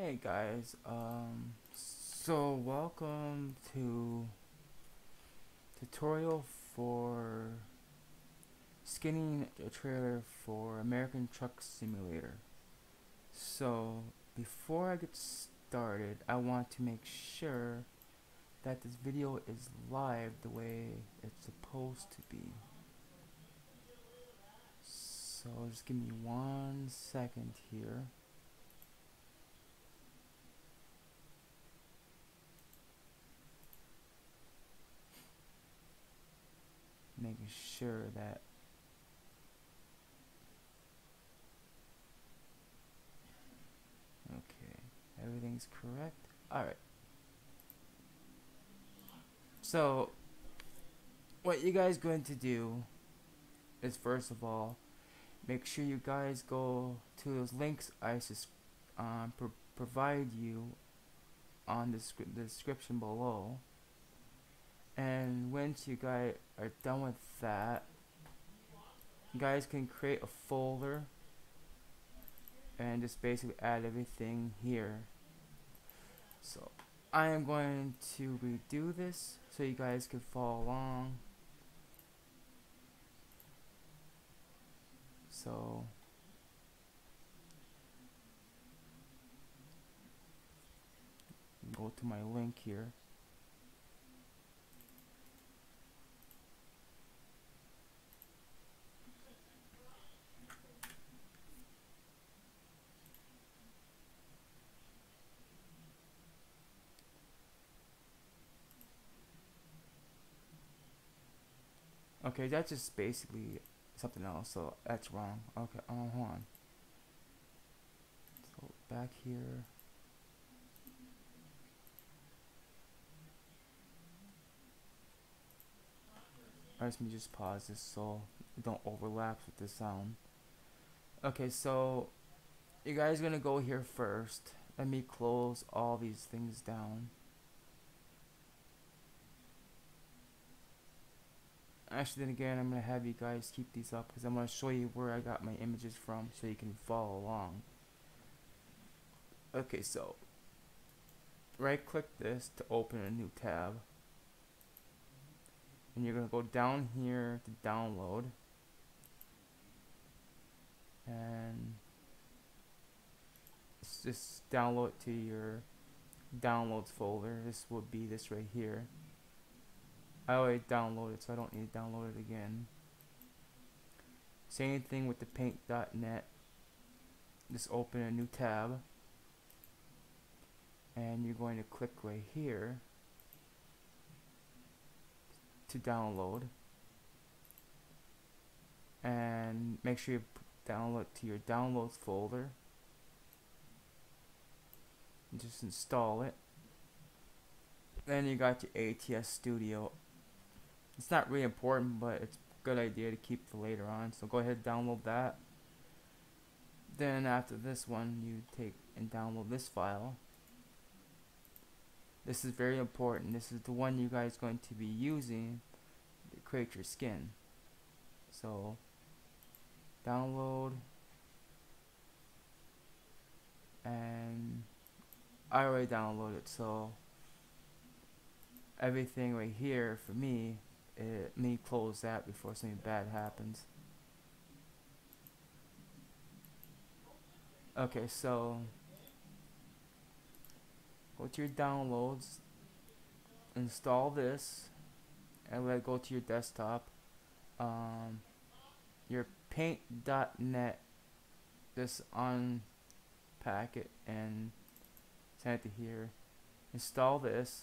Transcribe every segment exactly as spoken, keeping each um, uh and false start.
Hey guys, um, so welcome to tutorial for skinning a trailer for American Truck Simulator. So before I get started, I want to make sure that this video is live the way it's supposed to be. So just give me one second here. Making sure that okay, everything's correct. Alright. So what you guys going to do is, first of all, make sure you guys go to those links I um, pro provide you on the, the description below, and once you guys are done with that, you guys can create a folder and just basically add everything here. So I am going to redo this so you guys can follow along. So go to my link here. Okay, that's just basically something else, so that's wrong. Okay, um, hold on. So back here. Alright, let me just pause this so it don't overlap with the sound. Okay, so you guys are gonna go here first. Let me close all these things down. Actually, then again, I'm gonna have you guys keep these up because I'm gonna show you where I got my images from so you can follow along. Okay, so right click this to open a new tab, and you're gonna go down here to download, and just download to your downloads folder. This would be this right here. I already downloaded, so I don't need to download it again. Same thing with the paint dot net. Just open a new tab, and you're going to click right here to download, and make sure you download to your downloads folder and just install it. Then you got your A T S Studio. It's not really important, but it's a good idea to keep for later on, so go ahead and download that. Then after this one, you take and download this file. This is very important. This is the one you guys are going to be using to create your skin. So download, and I already downloaded, so everything right here for me, it, me close that before something bad happens. Okay, so go to your downloads, install this, and let it go to your desktop. Um, your paint dot net, just unpack it and send it to here. Install this,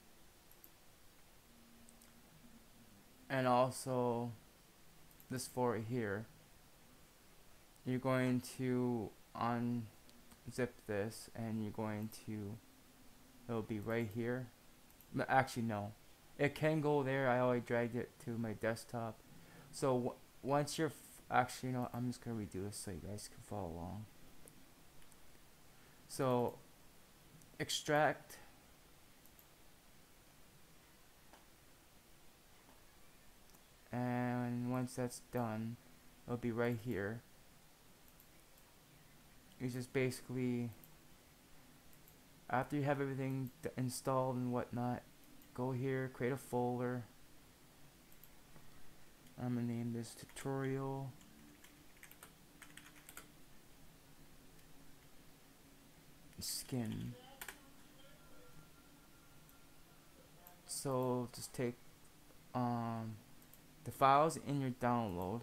and also this for here. You're going to unzip this, and you're going to, it'll be right here. Actually, no, it can go there. I already dragged it to my desktop. So w once you're f actually, you know, I'm just gonna redo this so you guys can follow along. So extract, and once that's done, it'll be right here. You just basically after you have everything installed and whatnot, go here, create a folder. I'm gonna name this tutorial skin. So just take um, the files in your download.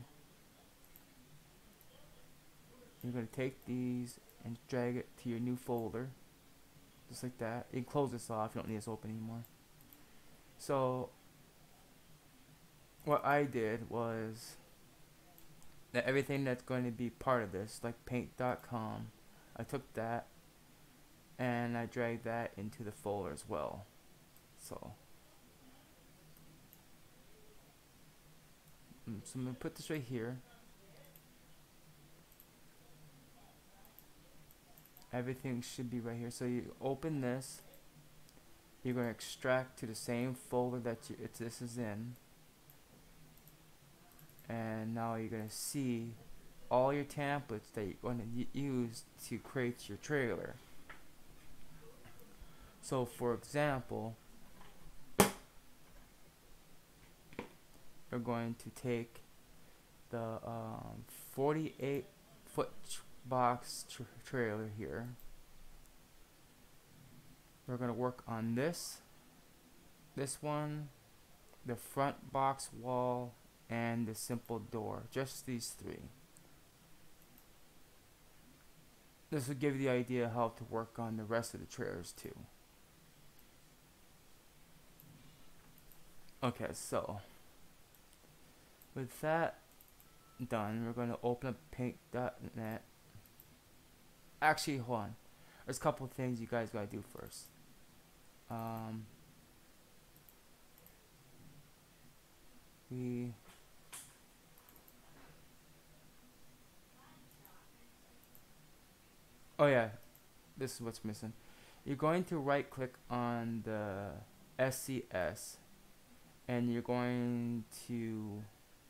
You're going to take these and drag it to your new folder, just like that. You can close this off, you don't need this open anymore. So what I did was that everything that's going to be part of this, like paint dot com, I took that and I dragged that into the folder as well. So So I'm going to put this right here. Everything should be right here. So you open this. You're going to extract to the same folder that you, it, this is in. And now you're going to see all your templates that you're going to use to create your trailer. So for example, we're going to take the um, forty-eight foot box tra trailer here. We're going to work on this, this one, the front box wall, and the simple door. Just these three. This will give you the idea how to work on the rest of the trailers too. Okay, so with that done, we're going to open up paint dot net. Actually, hold on. There's a couple of things you guys got to do first. Um, we oh yeah, this is what's missing. You're going to right click on the S C S and you're going to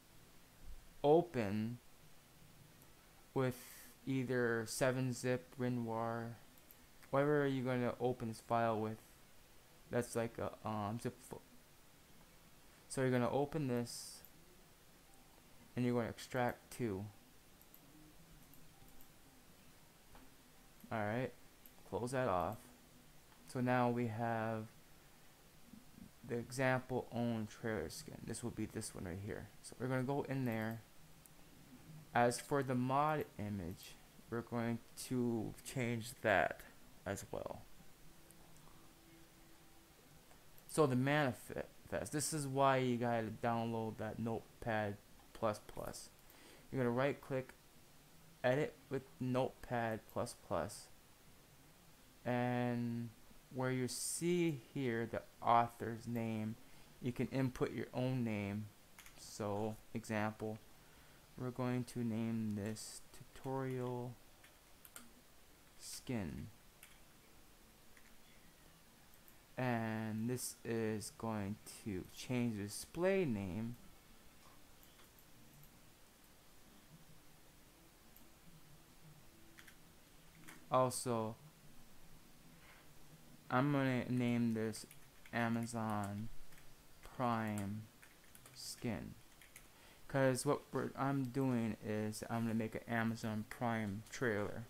open with either seven zip, WinRAR, whatever you're going to open this file with. That's like a um, zip file. So you're going to open this and you're going to extract to. Alright, close that off. So now we have the example own trailer skin. This will be this one right here. So we're going to go in there. As for the mod image, we're going to change that as well. So the manifest, this is why you gotta download that Notepad plus plus. You're gonna right click, edit with Notepad plus plus, and where you see here the author's name, you can input your own name. So example, we're going to name this tutorial skin, and this is going to change the display name also. I'm gonna name this Amazon Prime skin, because what we're, I'm doing is I'm gonna make an Amazon Prime trailer.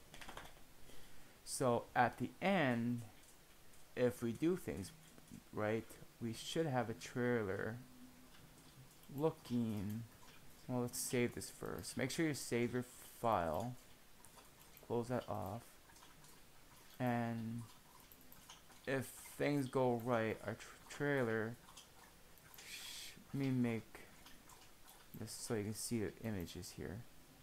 So at the end, if we do things right, we should have a trailer looking, well, let's save this first. Make sure you save your file, close that off, and if things go right, our tra trailer, let me make this so you can see the images here.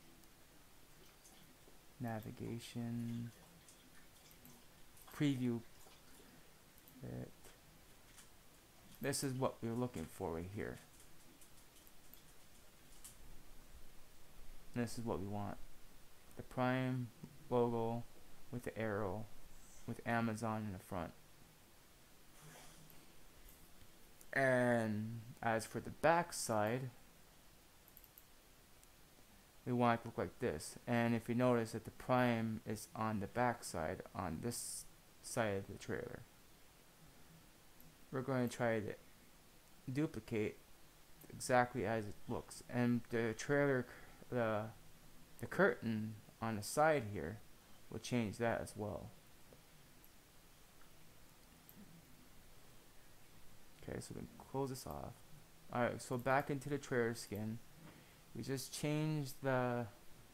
Navigation, preview it. This is what we're looking for right here. And this is what we want. The Prime logo with the arrow with Amazon in the front. And as for the back side, we want it to look like this. And if you notice that the Prime is on the back side on this side of the trailer. We're going to try to duplicate exactly as it looks, and the trailer, the the curtain on the side here will change that as well. Okay, so we can close this off. Alright, so back into the trailer skin. We just changed the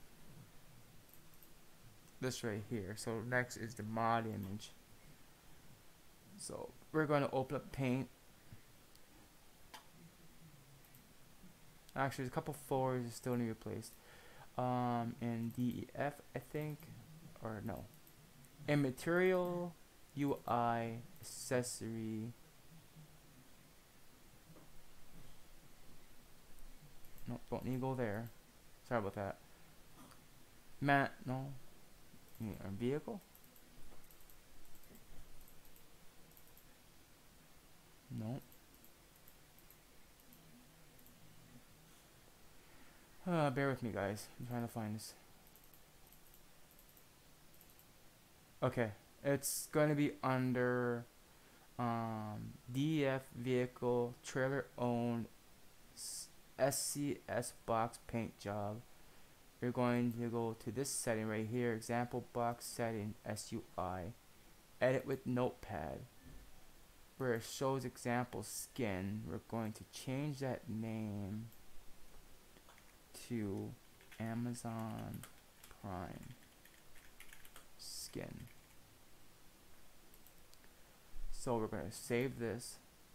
this right here. So next is the mod image. So we're going to open up Paint. Actually, there's a couple fours that still need replaced. Um, in D E F, I think, or no. In Material, U I, Accessory. No, don't need to go there. Sorry about that. Matte, no. Our vehicle? No. Uh, bear with me, guys. I'm trying to find this. Okay, it's going to be under um, D E F vehicle trailer owned S C S box paint job. You're going to go to this setting right here, example box setting S U I, edit with notepad. Where it shows example skin, we're going to change that name to Amazon Prime skin. So we're going to save this,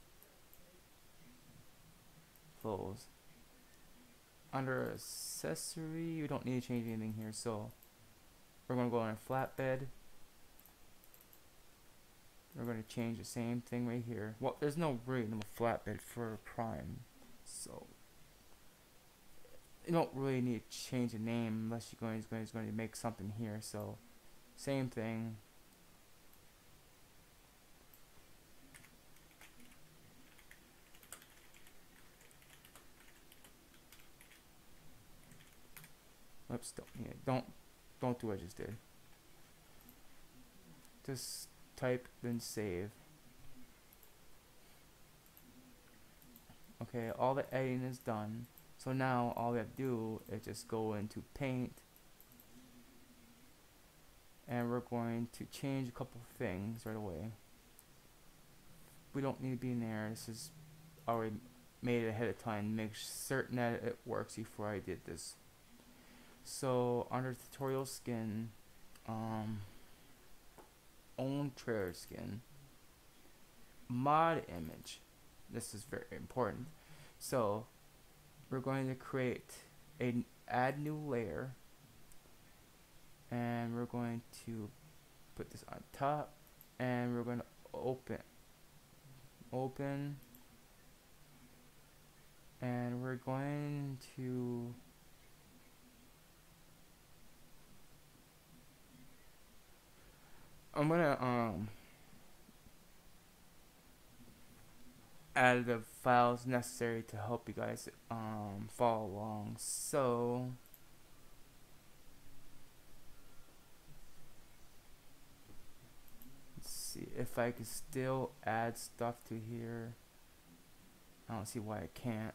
close. Under accessory, we don't need to change anything here, so we're going to go on a flatbed. We're going to change the same thing right here. Well, there's no really no flatbed for Prime, so you don't really need to change the name unless you're going, going, going to make something here. So same thing. Whoops, don't yeah, don't don't do what I just did. Just type then save. Okay, all the editing is done. So now all we have to do is just go into Paint, and we're going to change a couple things right away. We don't need to be in there. This is already made it ahead of time to make certain that it works before I did this. So under tutorial skin, um, own trailer skin, mod image. This is very important. So we're going to create a add new layer, and we're going to put this on top, and we're going to open open and we're going to I'm gonna um add the files necessary to help you guys um follow along. So let's see if I can still add stuff to here. I don't see why I can't.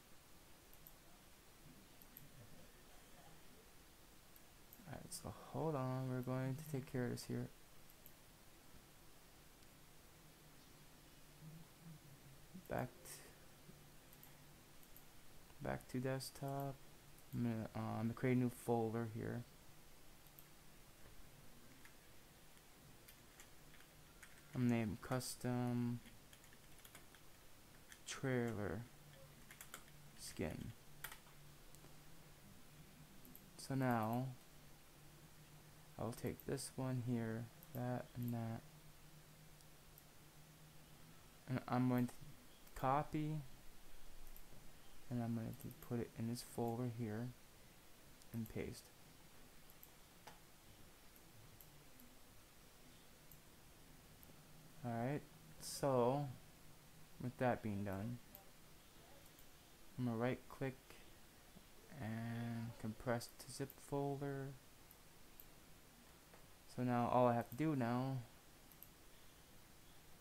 Alright, so hold on, we're going to take care of this here. Back to, back to desktop. I'm gonna, uh, I'm gonna create a new folder here. I'm gonna name custom trailer skin. So now I'll take this one here, that and that, and I'm going to copy, and I'm going to put it in this folder here and paste. Alright, so with that being done, I'm going to right click and compress to zip folder. So now all I have to do now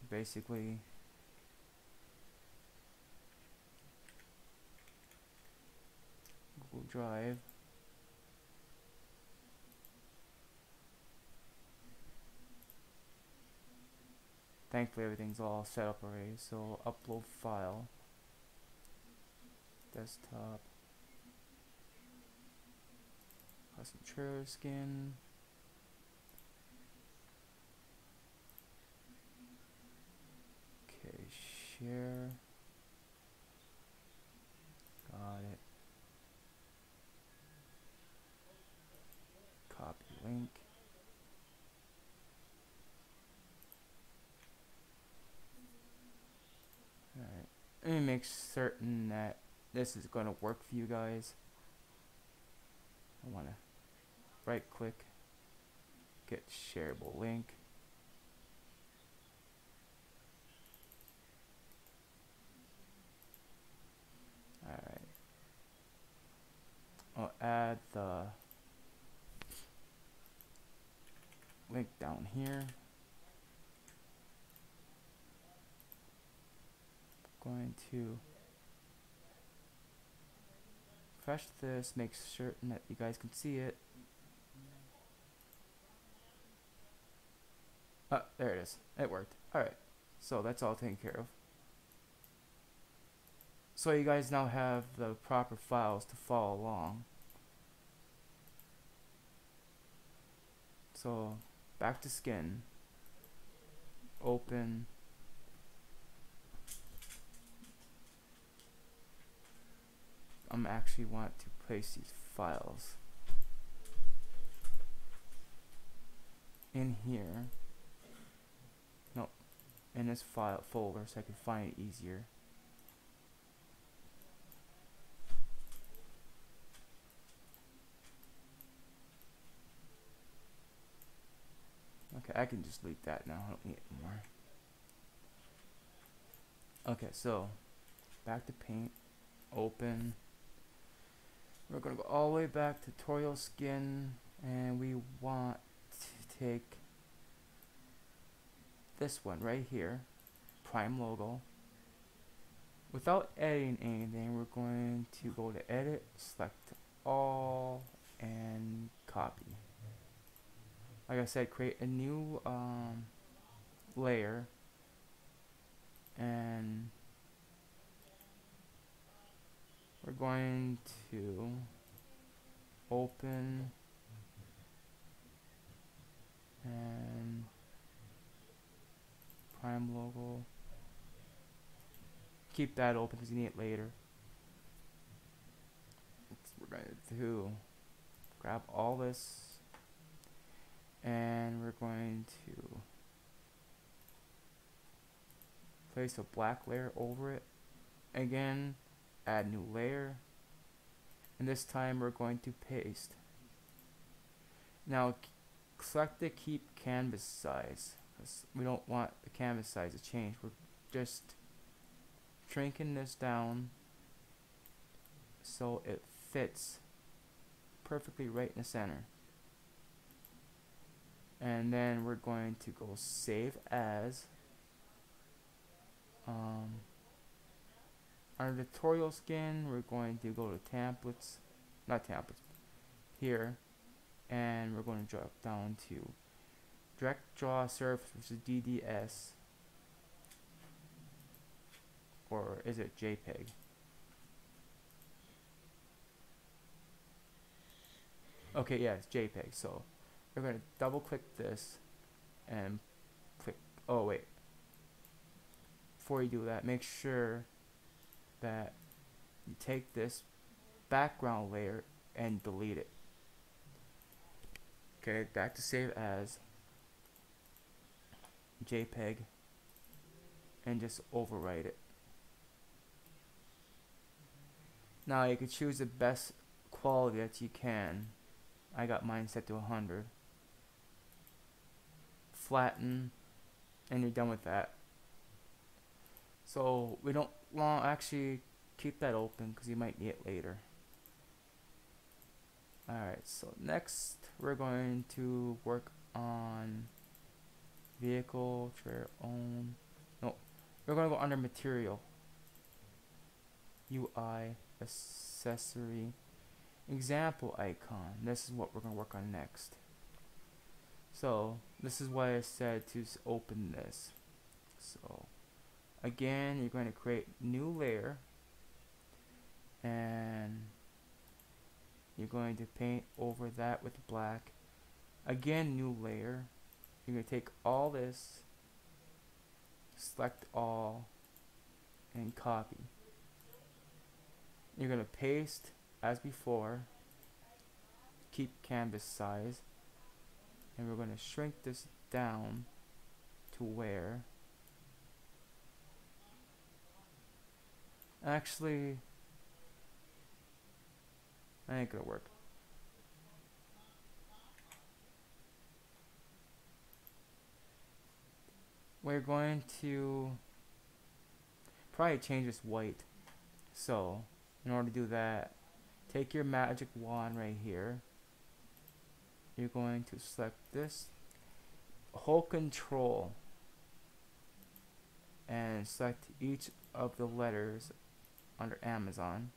basically Google Drive. Thankfully everything's all set up already. So upload file, desktop, custom trailer skin. Okay, share. Got it. Copy link. Alright. Let me make certain that this is going to work for you guys. I want to right click, get shareable link. Alright. I'll add the link down here. Going to refresh this, make certain that you guys can see it. Oh, there it is. It worked. Alright. So that's all taken care of. So you guys now have the proper files to follow along. So back to skin. Open. I'm actually want to place these files in here. No, in this file folder so I can find it easier. Okay, I can just delete that now. I don't need it anymore. Okay, so back to Paint. Open. We're gonna go all the way back to tutorial skin, and we want to take this one right here, Prime logo. Without editing anything, we're going to go to edit, select all, and copy. Like I said, create a new um, layer, and we're going to open and Prime logo. Keep that open because you need it later. We're going to grab all this and we're going to place a black layer over it. Again, add new layer, and this time we're going to paste. Now select the keep canvas size, because we don't want the canvas size to change. We're just shrinking this down so it fits perfectly right in the center. And then we're going to go save as. Um, Under tutorial skin, we're going to go to templates, not templates, here, and we're going to drop down to direct draw surface, which is D D S, or is it JPEG? Okay, yeah, it's JPEG. So we're going to double click this and click. Oh wait, before you do that, make sure that you take this background layer and delete it. Okay, back to save as JPEG and just overwrite it. Now you can choose the best quality that you can. I got mine set to one hundred. Flatten, and you're done with that. So we don't want to actually keep that open because you might need it later. Alright, so next we're going to work on vehicle, trailer own. we're going to go under material, U I, accessory, example icon. This is what we're going to work on next. So this is why I said to open this. So again, you're going to create new layer, and you're going to paint over that with black. Again, new layer. You're going to take all this, select all, and copy. You're going to paste as before, keep canvas size, and we're going to shrink this down to where actually that ain't gonna work. We're going to probably change this white. So in order to do that, take your magic wand right here. You're going to select this, hold control, and select each of the letters under Amazon,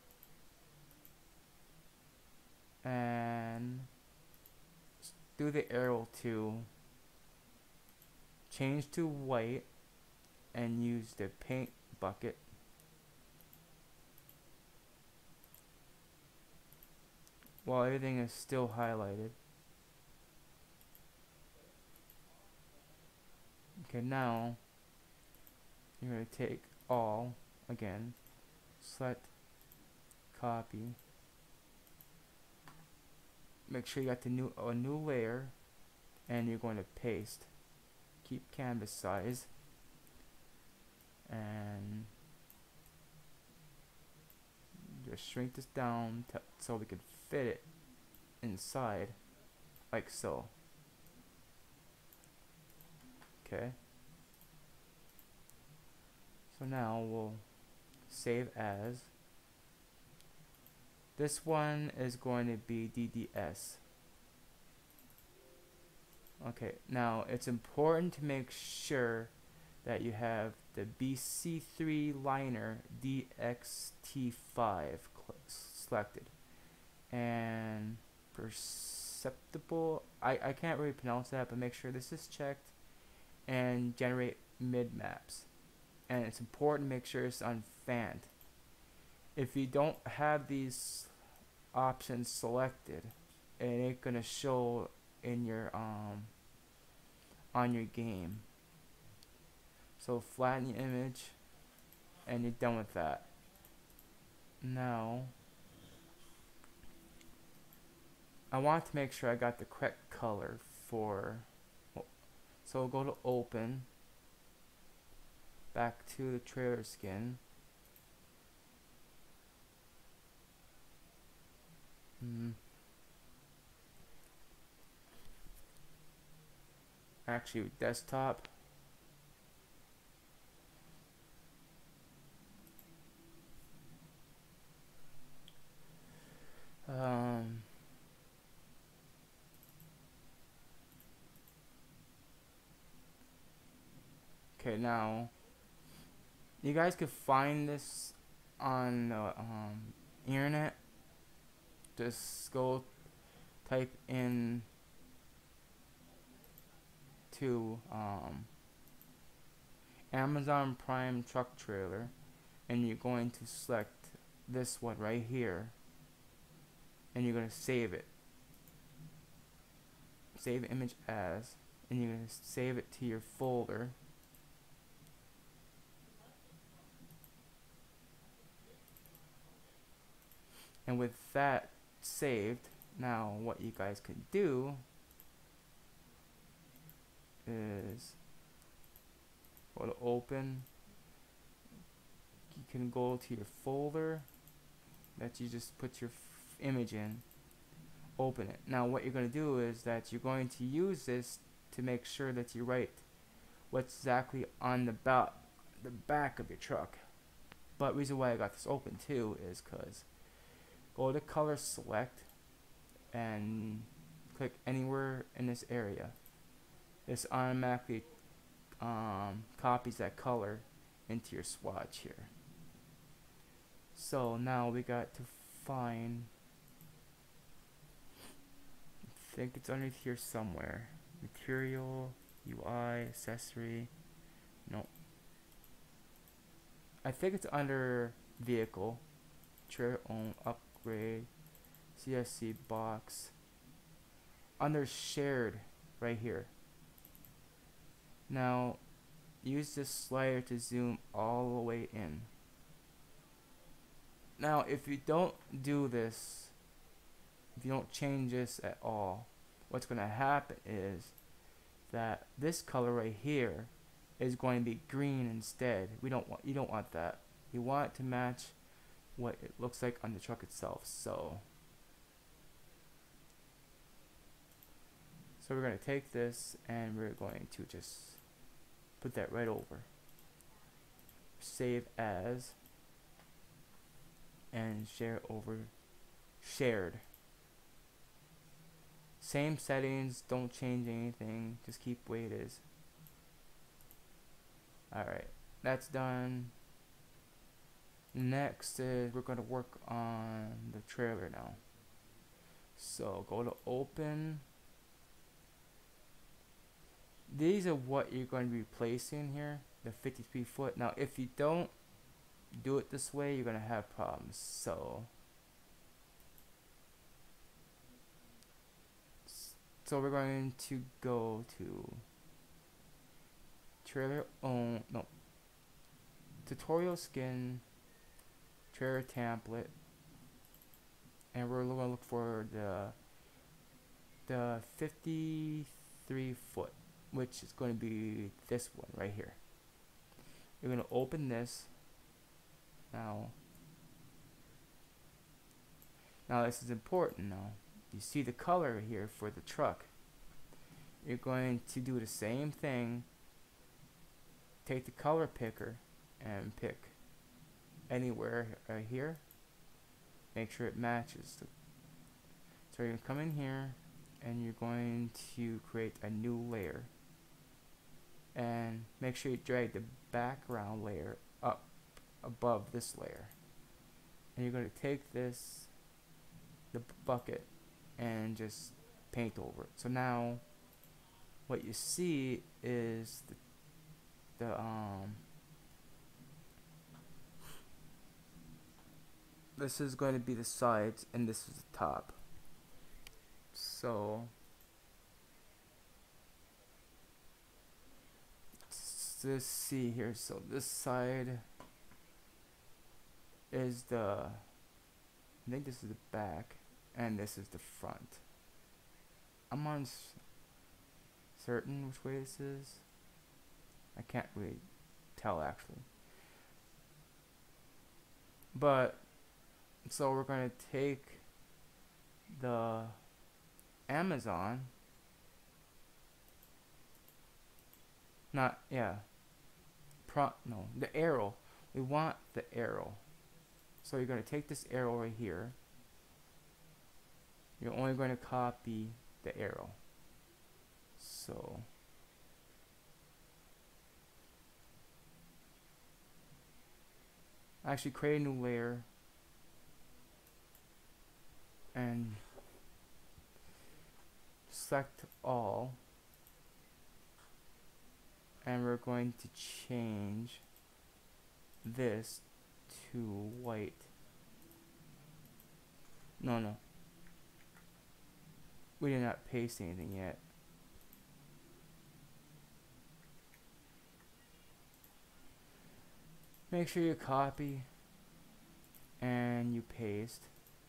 and do the arrow to change to white and use the paint bucket. While everything is still highlighted. Okay, now you're going to take all again, select, copy, make sure you got the new a new layer, and you're going to paste. Keep canvas size, and just shrink this down to, so we can fit it inside, like so. Okay. So now we'll save as. This one is going to be D D S. Okay, now it's important to make sure that you have the B C three liner D X T five selected. And perceptible, I, I can't really pronounce that, but make sure this is checked. And generate mid maps. And it's important to make sure it's on fanned. If you don't have these options selected, it ain't gonna show in your um on your game. So flatten the image, and you're done with that. Now I want to make sure I got the correct color for, so we'll go to open, back to the trailer skin. Hmm. Actually, desktop. Um. Okay, now you guys could find this on the um, internet. Just go type in to um, Amazon Prime truck trailer, and you're going to select this one right here, and you're going to save it. Save image as, and you're going to save it to your folder. And with that saved, now what you guys can do is go to open. You can go to your folder that you just put your f image in, open it. Now what you're going to do is that you're going to use this to make sure that you write what's exactly on the, ba the back of your truck. But reason why I got this open too is because go to color select and click anywhere in this area. This automatically um, copies that color into your swatch here. So now we got to find, I think it's underneath here somewhere. Material, U I, accessory. No. I think it's under vehicle. Trailer own, upgrade, C S C box. Under shared, right here. Now, use this slider to zoom all the way in. Now, if you don't do this, if you don't change this at all, what's going to happen is that this color right here is going to be green instead. We don't want, you don't want that. You want it to match what it looks like on the truck itself. So, so we're going to take this and we're going to just put that right over. Save as and share over shared. Same settings, don't change anything, just keep the way it is. Alright, that's done. Next is we're going to work on the trailer now. So go to open. These are what you're going to be placing here, the fifty-three foot. Now if you don't do it this way, you're going to have problems. So so we're going to go to trailer own, no, tutorial skin, trailer template, and we're going to look for the the fifty-three foot, which is going to be this one right here. You're going to open this. Now, now this is important now. You see the color here for the truck. You're going to do the same thing. Take the color picker and pick anywhere right here. Make sure it matches. The, so you're going to come in here and you're going to create a new layer. And make sure you drag the background layer up above this layer. And you're going to take this, the bucket, and just paint over it. So now what you see is the, the um this is going to be the sides and this is the top. So let's see here. So this side is the, I think this is the back and this is the front. I'm on s certain which way this is. I can't really tell actually. But so we're going to take the Amazon, not yeah, pro no the arrow. We want the arrow. So you're going to take this arrow right here. You're only going to copy the arrow. So actually create a new layer and select all, and we're going to change this to white. No, no. We did not paste anything yet. Make sure you copy and you paste.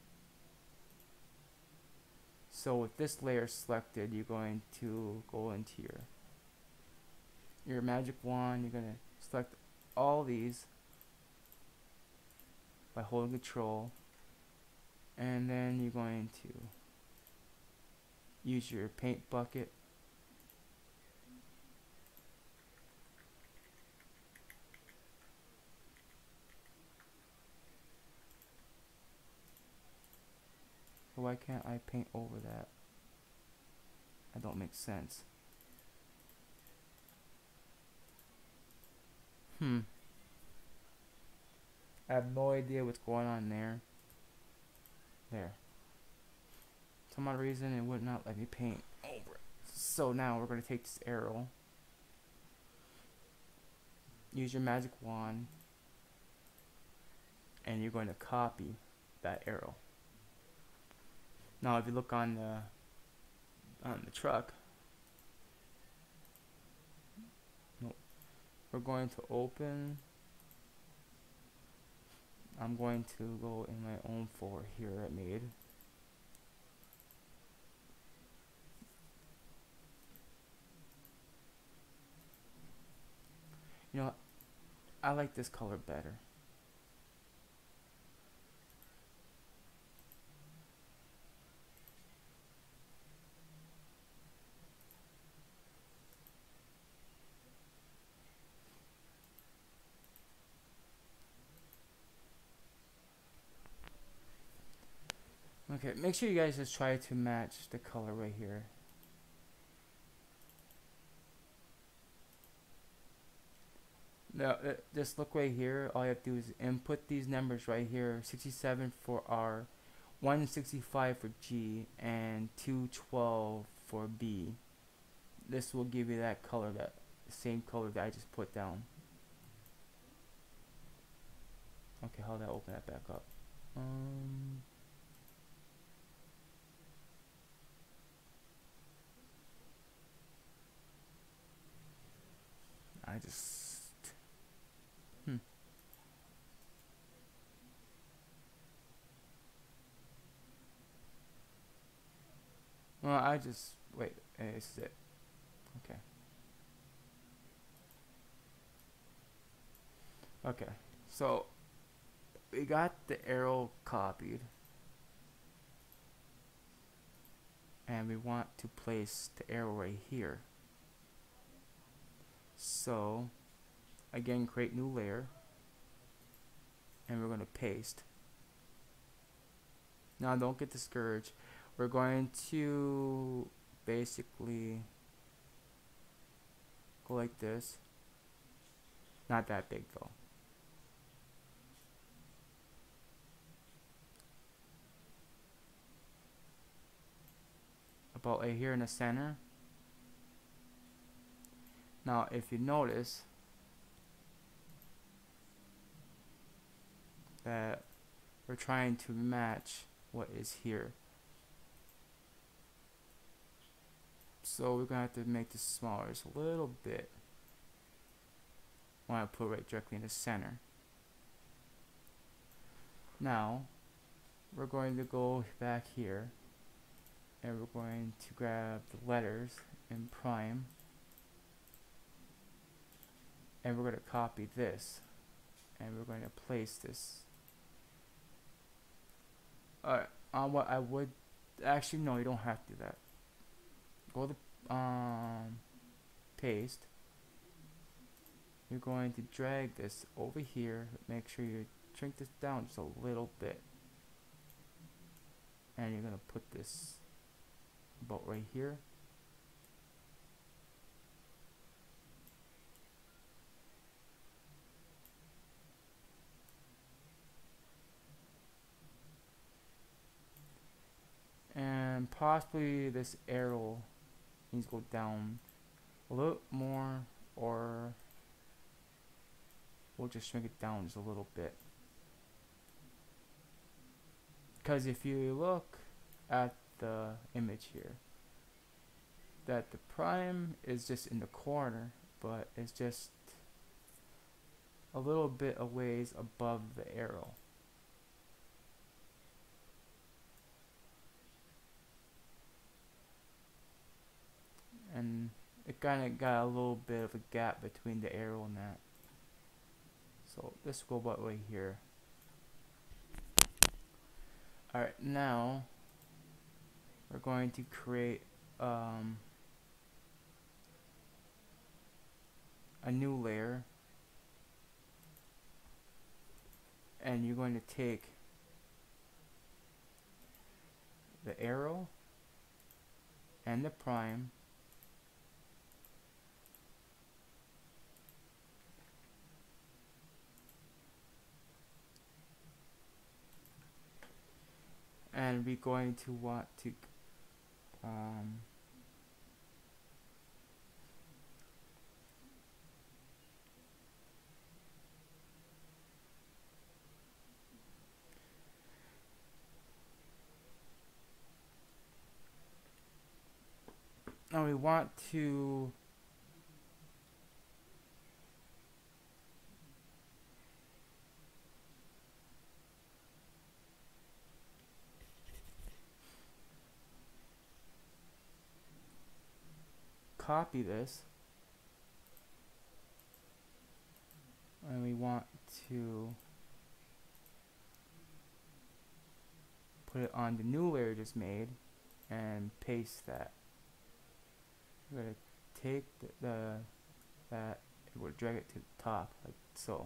So with this layer selected, you're going to go into your your magic wand. You're going to select all these by holding control, and then you're going to use your paint bucket so why can't I paint over that? That don't make sense. Hmm. I have no idea what's going on there. There. For some odd reason it would not let me paint over it. So now we're going to take this arrow. Use your magic wand. And you're going to copy that arrow. Now if you look on the on the truck, no, we're going to open. I'm going to go in my own folder here I made. You know, I like this color better. Okay, make sure you guys just try to match the color right here. Now, uh, just look right here. All you have to do is input these numbers right here: sixty-seven for R, one sixty-five for G, and two twelve for B. This will give you that color, that same color that I just put down. Okay, how did I open that back up? Um. I just, hmm. Well, I just, wait, uh, this is it. Okay. Okay, so we got the arrow copied. And we want to place the arrow right here. So again, create new layer, and we're going to paste. Now don't get discouraged. We're going to basically go like this. Not that big though. About right here in the center. Now if you notice that we're trying to match what is here, so we're gonna have to make this smaller just a little bit. I want to put it right directly in the center. Now we're going to go back here and we're going to grab the letters in prime, and we're going to copy this, and we're going to place this. Alright, on what I would actually, no, you don't have to do that. Go to um paste. You're going to drag this over here. Make sure you shrink this down just a little bit, and you're gonna put this about right here. And possibly this arrow needs to go down a little more, or we'll just shrink it down just a little bit. Because if you look at the image here, that the prime is just in the corner, but it's just a little bit a ways above the arrow. And it kind of got a little bit of a gap between the arrow and that. So let's go about right here. Alright, now we're going to create um, a new layer, and you're going to take the arrow and the prime, and we're going to want to um, now we want to copy this, and we want to put it on the new layer just made and paste that. We're going to take the, the that and we'll drag it to the top like so.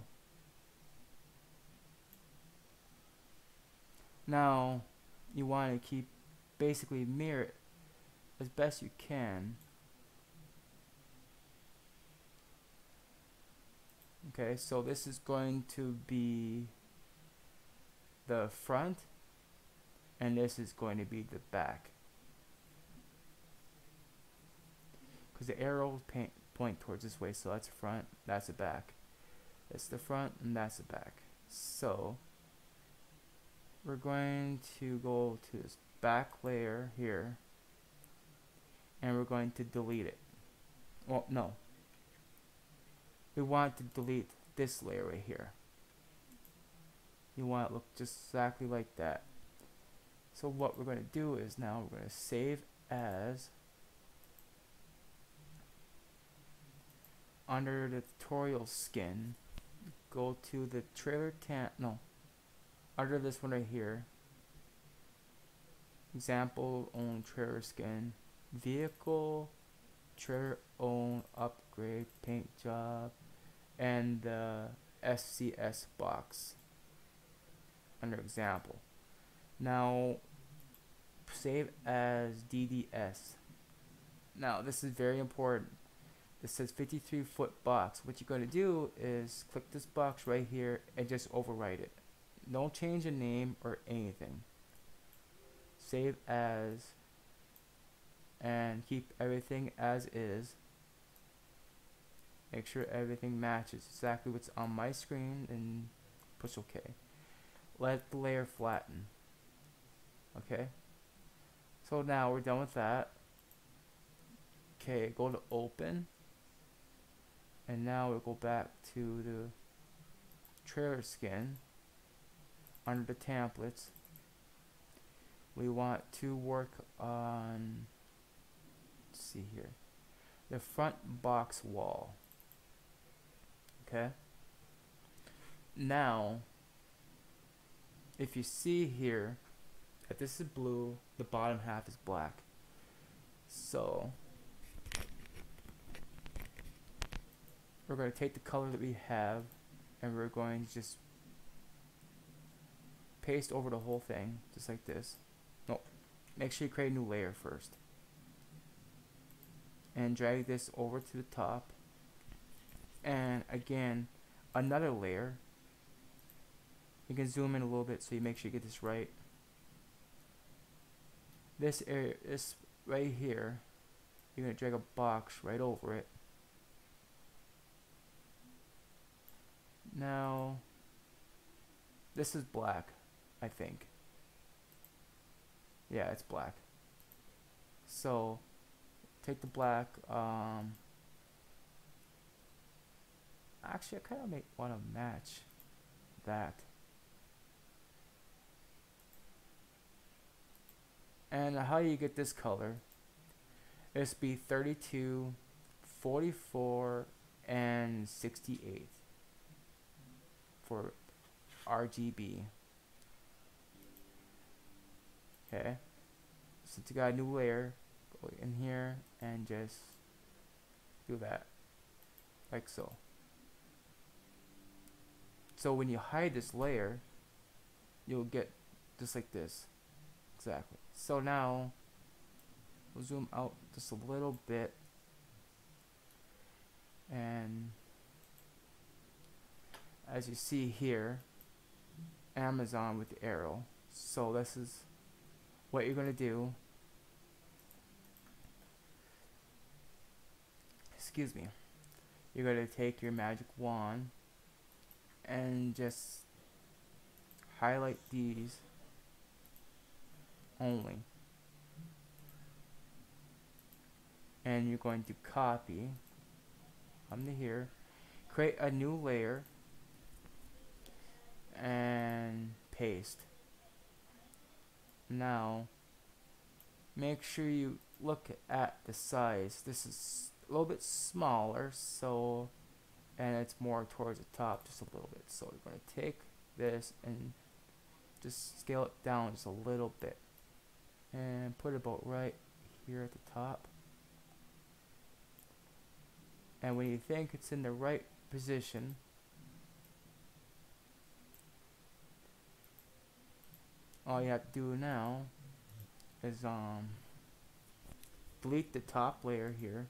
Now you want to keep basically mirror it as best you can. Okay, so this is going to be the front and this is going to be the back, because the arrows paint, point towards this way, so that's the front, that's the back. That's the front and that's the back. So we're going to go to this back layer here and we're going to delete it. Well, no, we want to delete this layer right here. You want it to look just exactly like that. So what we're going to do is now we're going to save as. Under the tutorial skin, go to the trailer tam no under this one right here, example own trailer skin, vehicle, trailer own upgrade paint job, and the S C S box under example. Now save as D D S. Now this is very important. This says fifty-three foot box. What you're going to do is click this box right here and just overwrite it. Don't change the name or anything. Save as and keep everything as is. Make sure everything matches exactly what's on my screen and push OK. Let the layer flatten. Okay, so now we're done with that. Okay, go to open, and now we'll go back to the trailer skin. Under the templates, we want to work on, let's see here, the front box wall. Okay, now if you see here that this is blue, the bottom half is black. So we're going to take the color that we have and we're going to just paste over the whole thing just like this. No, make sure you create a new layer first and drag this over to the top, and again another layer. You can zoom in a little bit so you make sure you get this right. This area, this right here, you're going to drag a box right over it. Now this is black, I think. Yeah, it's black. So take the black, um, actually I kind of make want to match that. And how you get this color is be thirty-two, forty-four, and sixty-eight for R G B. Okay, since you got a new layer, go in here and just do that like so. So when you hide this layer, you'll get just like this. Exactly. So now we'll zoom out just a little bit, and as you see here, Amazon with the arrow. So this is what you're gonna do, excuse me, you're gonna take your magic wand and just highlight these only, and you're going to copy, come to here, create a new layer, and paste. Now make sure you look at the size. This is a little bit smaller, so, and it's more towards the top just a little bit, so we're going to take this and just scale it down just a little bit and put it about right here at the top. And when you think it's in the right position, all you have to do now is um delete the top layer here,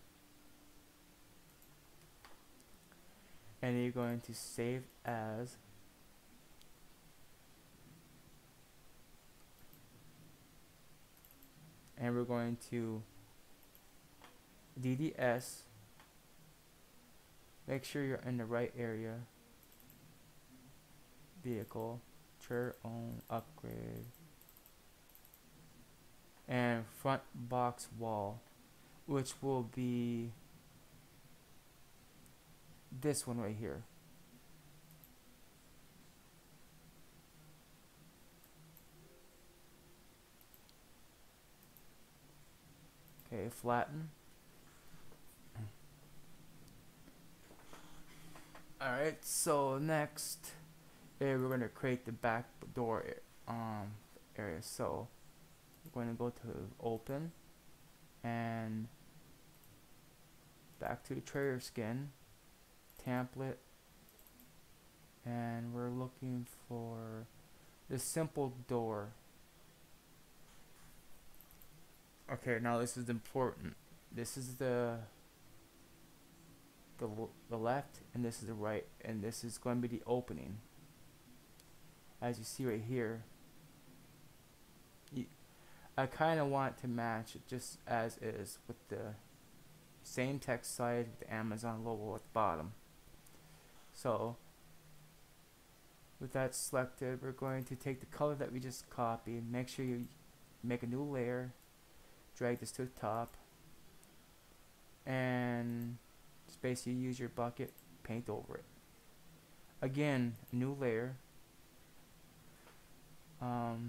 and you're going to save as, and we're going to D D S, make sure you're in the right area, vehicle, chair own, upgrade, and front box wall, which will be this one right here. Okay, flatten. Alright, so next eh, we're going to create the back door um, area. So we're going to go to open and back to the trader skin, template, and we're looking for the simple door. Okay, now this is important. This is the the, the left, and this is the right, and this is going to be the opening. As you see right here, you, I kind of want to match it just as is with the same text size with the Amazon logo at the bottom. So with that selected, we're going to take the color that we just copied, make sure you make a new layer, drag this to the top, and just basically use your bucket, paint over it. Again, a new layer. Um,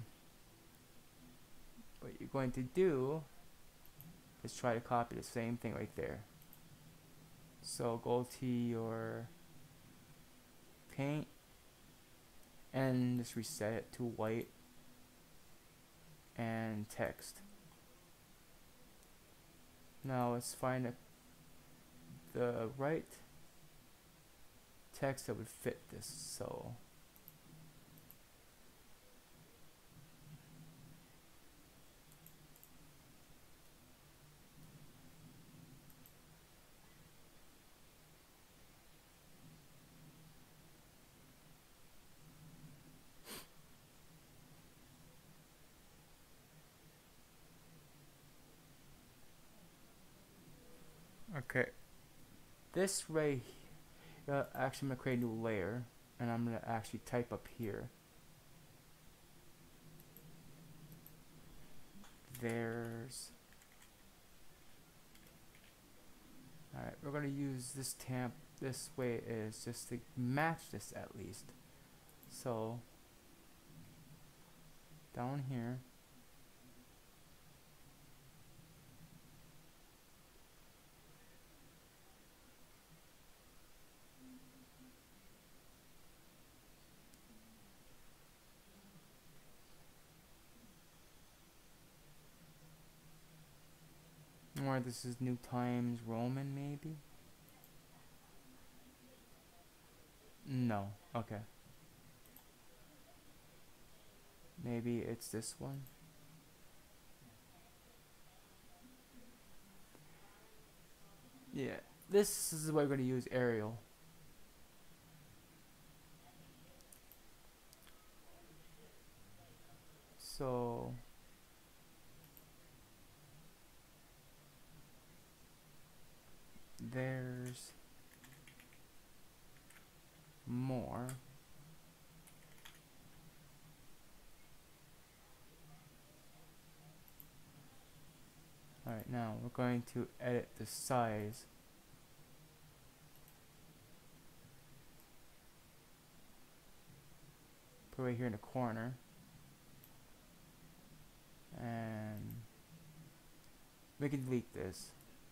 what you're going to do is try to copy the same thing right there. So go to your paint and just reset it to white and text. Now let's find a, the right text that would fit this. So okay, this right uh, actually I'm gonna create a new layer, and I'm gonna actually type up here. There's alright, we're gonna use this temp this way is just to match this at least. So down here, or this is New Times Roman maybe? No, okay. Maybe it's this one. Yeah, this is what we're going to use, Arial. So there's more. Alright, now we're going to edit the size. Put it right here in the corner. And we can delete this.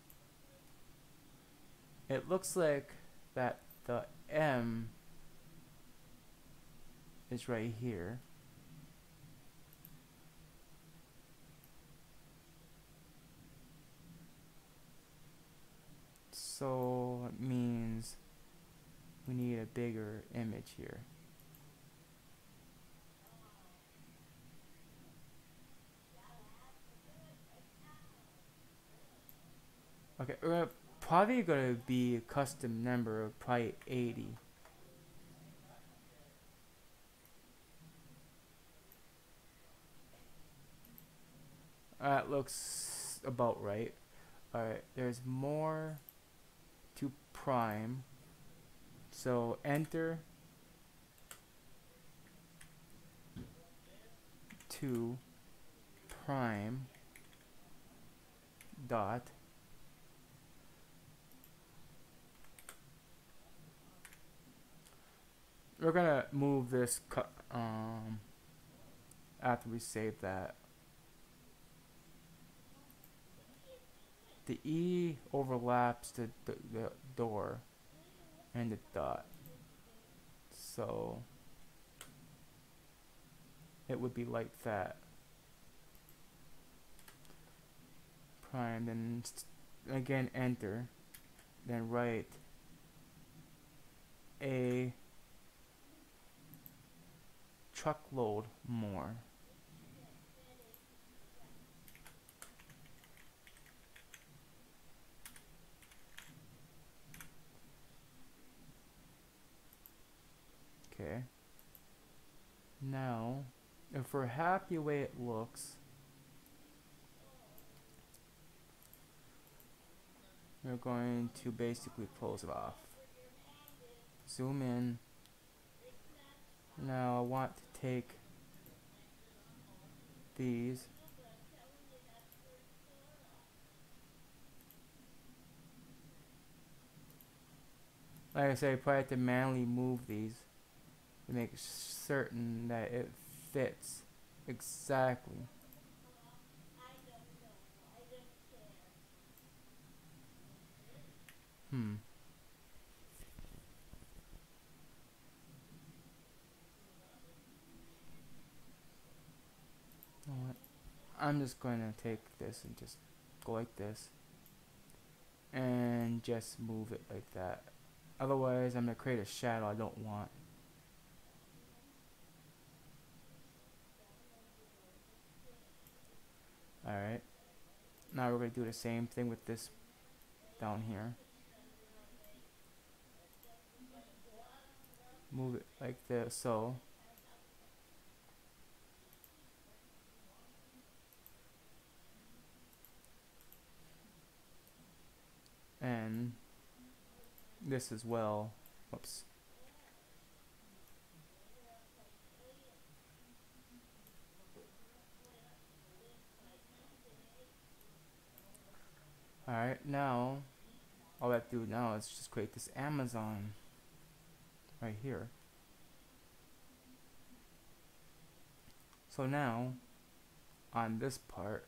It looks like that the M is right here. So it means we need a bigger image here. Okay, we're probably gonna be a custom number of probably eighty. That looks about right. Alright, there's more to prime. So enter to prime dot we're gonna move this cut um after we save that. The E overlaps the, the, the door and the dot, so it would be like that. Prime, then again enter, then write a truckload more. Okay. Now, if we're happy the way it looks, we're going to basically close it off. Zoom in. Now I want to take these. Like I said, I probably have to manually move these to make certain that it fits exactly. Hmm. You know what? I'm just going to take this and just go like this and just move it like that. Otherwise, I'm going to create a shadow I don't want. Alright. Now we're going to do the same thing with this down here. Move it like this, so. And this as well. Oops. Alright, now all I have to do now is just create this Amazon right here. So now on this part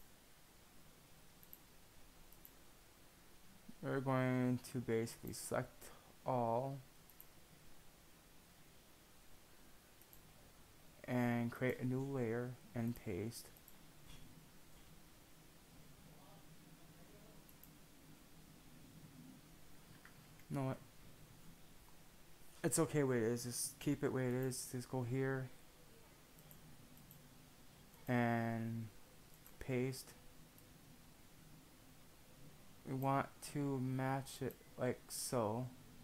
we're going to basically select all and create a new layer and paste. You know what? It's okay where it is. Just keep it where it is. Just go here and paste. We want to match it like so.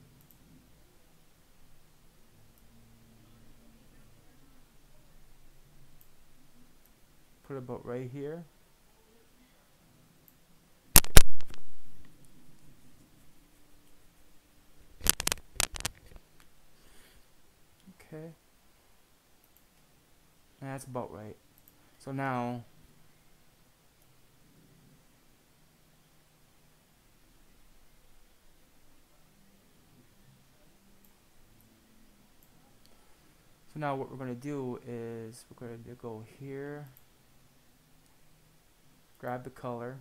Put it about right here. that's about right. So now so now what we're going to do is we're going to go here, grab the color,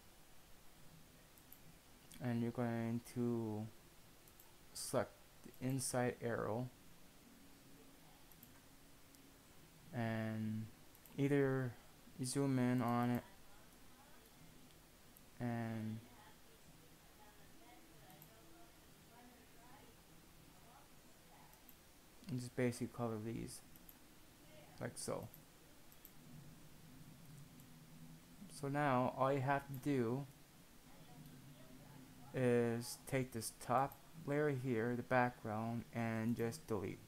and you're going to select the inside arrow and either zoom in on it and and just basically color these like so. So now all you have to do is take this top layer here, the background, and just delete.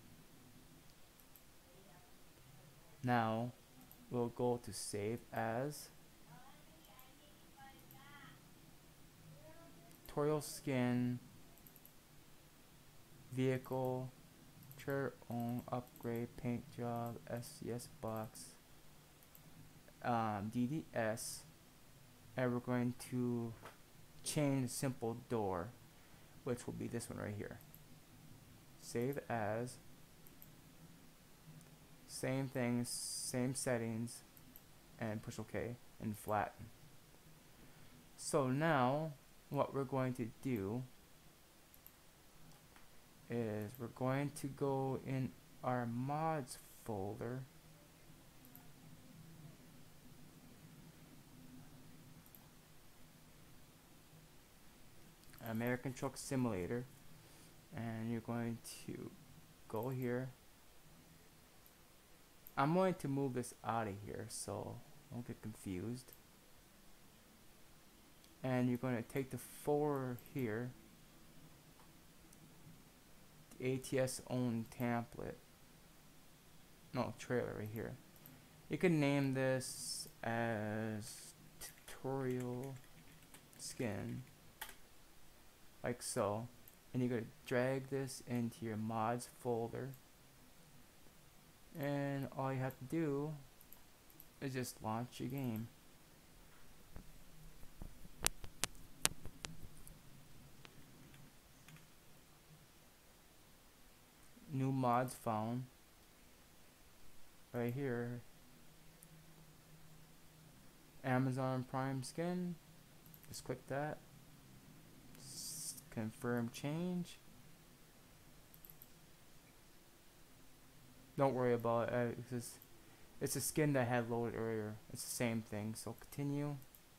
Now we'll go to save as, tutorial skin, vehicle, trailer own, upgrade, paint job, S C S box, um, D D S, and we're going to change simple door, which will be this one right here. Save as, same things, same settings, and push OK and flatten. So now what we're going to do is we're going to go in our mods folder American Truck Simulator, and you're going to go here. I'm going to move this out of here so don't get confused, and you're going to take the folder here, the A T S own template, no, trailer right here. You can name this as tutorial skin like so, and you're going to drag this into your mods folder, and all you have to do is just launch your game. New mods found right here, Amazon Prime skin, just click that, S confirm change. Don't worry about it, it's, just, it's a skin that I had loaded earlier, it's the same thing. So continue,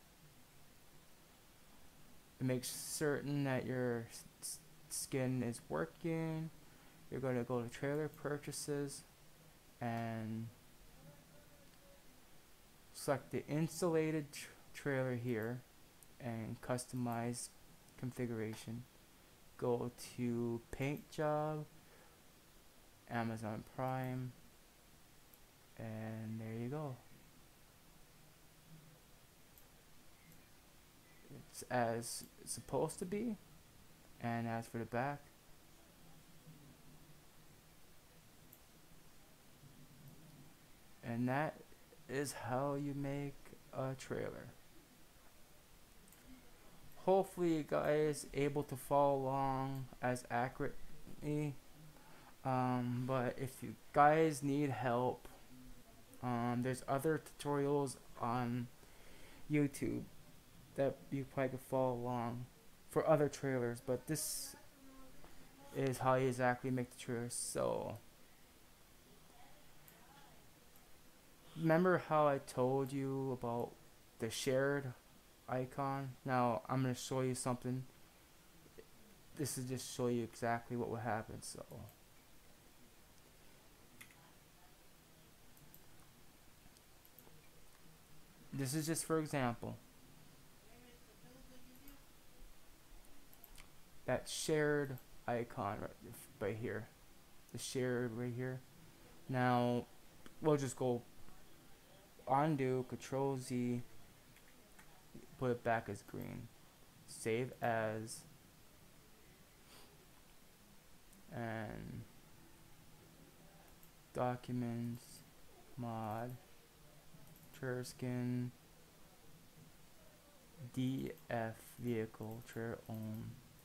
and make certain that your skin is working. You're going to go to trailer purchases and select the insulated tr trailer here and customize configuration. Go to paint job, Amazon Prime, and there you go. It's as it's supposed to be. And as for the back, and that is how you make a trailer. Hopefully you guys able to follow along as accurately, um, but if you guys need help, um, there's other tutorials on YouTube that you probably could follow along for other trailers, but this is how you exactly make the trailer. So remember how I told you about the shared icon? Now I'm going to show you something. This is just show you exactly what will happen. So this is just for example. That shared icon right, right here. The shared right here. Now we'll just go undo, control Z, put it back as green, save as, and documents, mod trailer skin D F vehicle trailer own.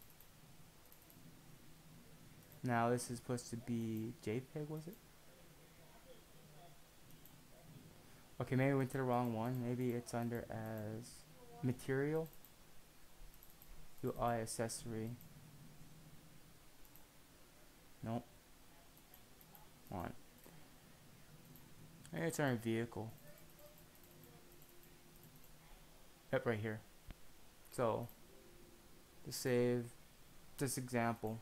Now this is supposed to be JPEG, was it? Okay, maybe I went to the wrong one. Maybe it's under as material U I accessory. Nope. On. Maybe it's under vehicle. Yep, right here. So to save this example,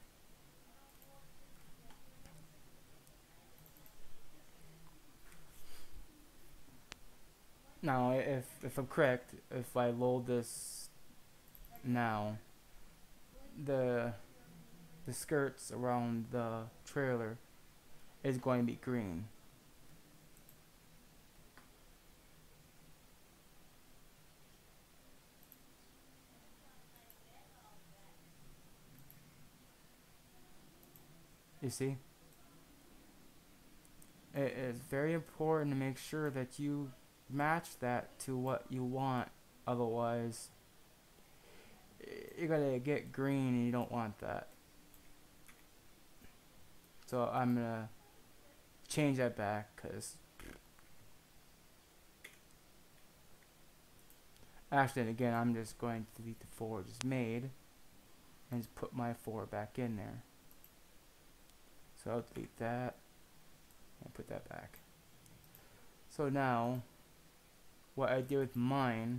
now if if I'm correct, if I load this now, the the skirts around the trailer is going to be green. You see? It is very important to make sure that you match that to what you want, otherwise you're gonna get green and you don't want that. So I'm gonna change that back, because actually again I'm just going to delete the four just made and just put my four back in there. So I'll delete that and put that back. So now what I do with mine,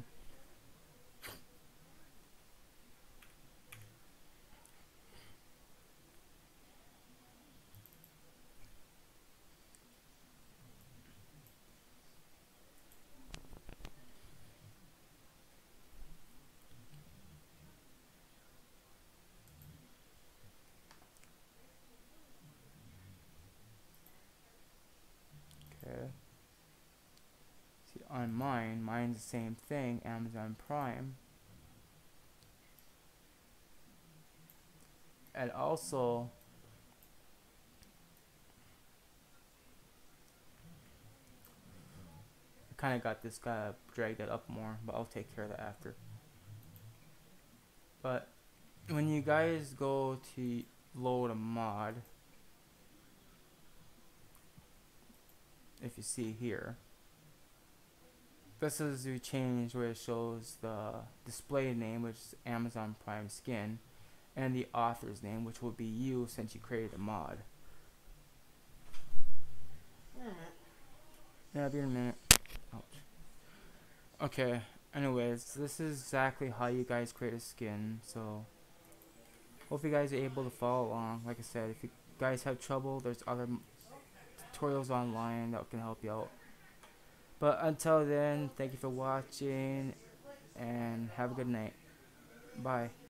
okay, see on mine, mine's the same thing, Amazon Prime. And also I kind of got this guy dragged it up more, but I'll take care of that after. But when you guys go to load a mod, if you see here, this is the change where it shows the display name, which is Amazon Prime Skin, and the author's name, which will be you since you created a mod. Yeah, I'll be in a minute. Ouch. Okay, anyways, this is exactly how you guys create a skin, so hope you guys are able to follow along. Like I said, if you guys have trouble, there's other tutorials online that can help you out. But until then, thank you for watching and have a good night. Bye.